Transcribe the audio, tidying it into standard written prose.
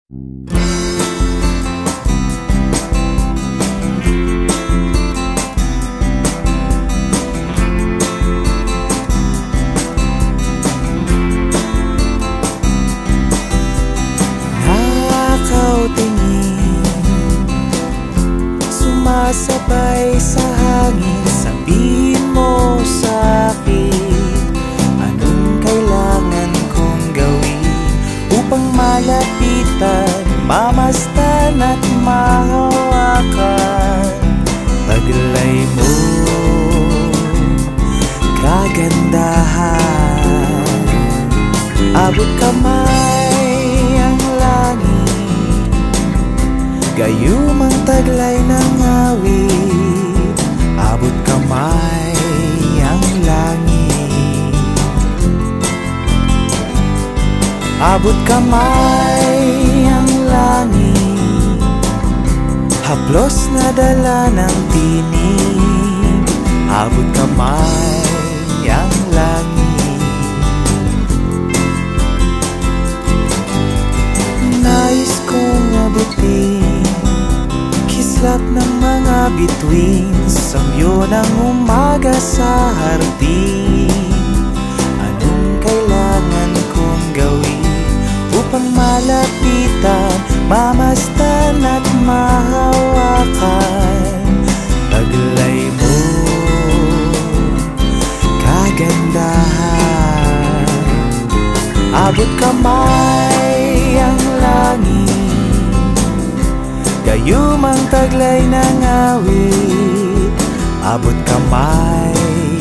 Sumasabay sa hangin, sabihin mo sa'kin anong kailangan kong gawin upang malapitan, mamastan at mahawakan. Taglay mo, kagandahan, abot kamay ang langit, gayum ang taglay ng awit, abot kamay ang langit, abot kamay ang langit, haplos na dala ng tinig, abot kamay ang langit. Nais kong abutin kislap ng mga bituin, samyo ng umaga sa hardin. Anong kailangan kong gawin upang malapitan, mamastan at mahawakan? Taglay mo, kagandahan, abot kamay ang langit, gayum ang taglay ng awit, abot kamay